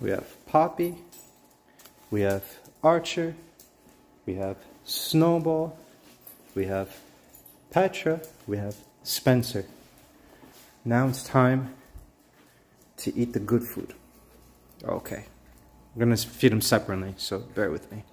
we have Poppy, we have Archer, we have Snowball, we have Petra, we have Spencer. Now it's time to eat the good food. Okay, I'm gonna feed them separately, so bear with me.